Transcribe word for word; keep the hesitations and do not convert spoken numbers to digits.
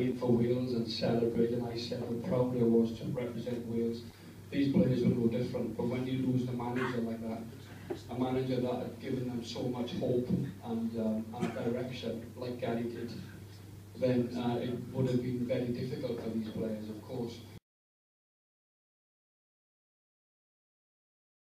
played for Wales and celebrated, and I said how proud I was to represent Wales. These players were no different, but when you lose the manager like that, a manager that had given them so much hope and, um, and direction, like Gary did, then uh, it would have been very difficult.